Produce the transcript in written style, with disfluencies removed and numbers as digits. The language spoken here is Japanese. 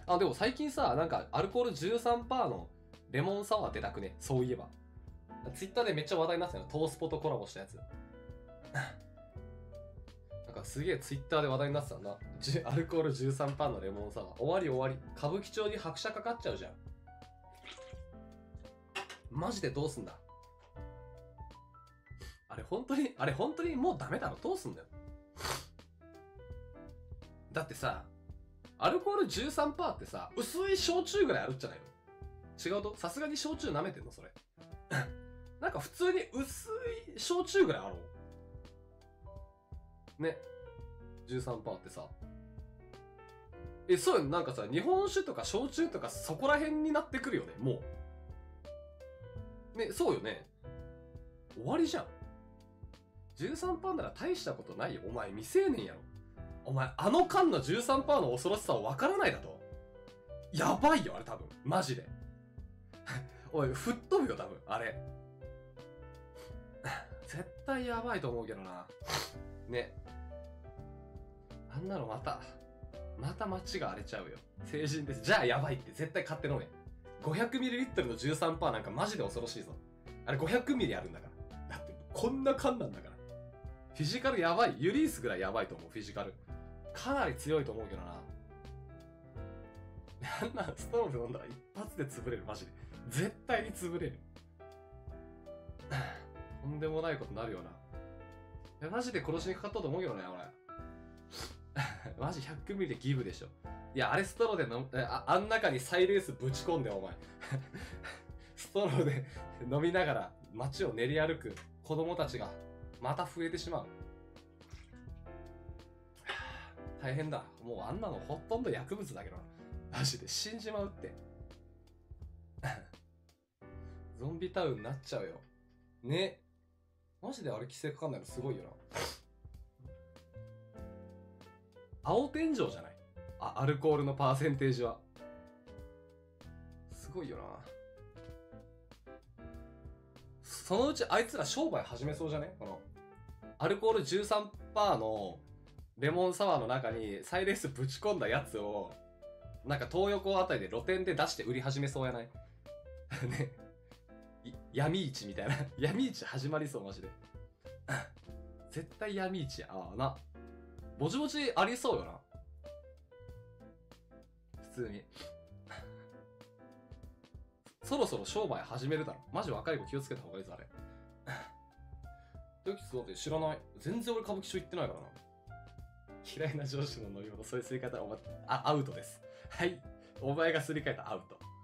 あ、でも最近さ、なんかアルコール 13% のレモンサワー出たくね？そういえば。ツイッターでめっちゃ話題になってたよ。トースポとコラボしたやつ。なんかすげえツイッターで話題になってたんだ。アルコール 13% のレモンサワー。終わり終わり。歌舞伎町に拍車かかっちゃうじゃん。マジでどうすんだ？あれ本当にもうダメだろ？どうすんだよ。だってさ、アルコール 13% ってさ、薄い焼酎ぐらいあるんじゃないの？違うと？さすがに焼酎舐めてんのそれ。なんか普通に薄い焼酎ぐらいあろうね。13% ってさ。そうよ、なんかさ、日本酒とか焼酎とかそこら辺になってくるよね、もう。ね、そうよね。終わりじゃん。13% なら大したことないよ。お前未成年やろ。お前あの缶の 13% の恐ろしさをわからないだと。やばいよ、あれ多分。マジで。おい、吹っ飛ぶよ、多分。あれ。絶対やばいと思うけどな。ね。あんなのまた街が荒れちゃうよ。成人です。じゃあやばいって絶対買って飲め。500ml の 13% なんかマジで恐ろしいぞ。あれ 500ml あるんだから。だってこんな缶なんだから。フィジカルやばい。ユリースぐらいやばいと思う、フィジカル。かなり強いと思うけどな。あんなストローで飲んだら一発で潰れる、マジで。絶対に潰れる。とんでもないことになるよな。いや、マジで殺しにかかったと思うけどね、俺。マジ 100ml でギブでしょ。いや、あれストローであん中にサイレースぶち込んで、お前。ストローで飲みながら街を練り歩く子供たちがまた増えてしまう。大変だ。もうあんなのほとんど薬物だけどな。マジで死んじまうって。ゾンビタウンになっちゃうよ。ね。マジであれ規制かかんないのすごいよな。青天井じゃない？アルコールのパーセンテージは。すごいよな。そのうちあいつら商売始めそうじゃね？この、アルコール 13% のレモンサワーの中にサイレースぶち込んだやつを、なんか東横あたりで露店で出して売り始めそうやないね。闇市みたいな。闇市始まりそう、マジで。絶対闇市や。ああな。ぼちぼちありそうよな。普通に。そろそろ商売始めるだろ。マジ若い子気をつけた方がいいぞ、あれ。ドキスだって知らない。全然俺歌舞伎町行ってないからな。嫌いな上司の飲み物、そういう吸い方、アウトです。はい。お前がすり替えたアウト。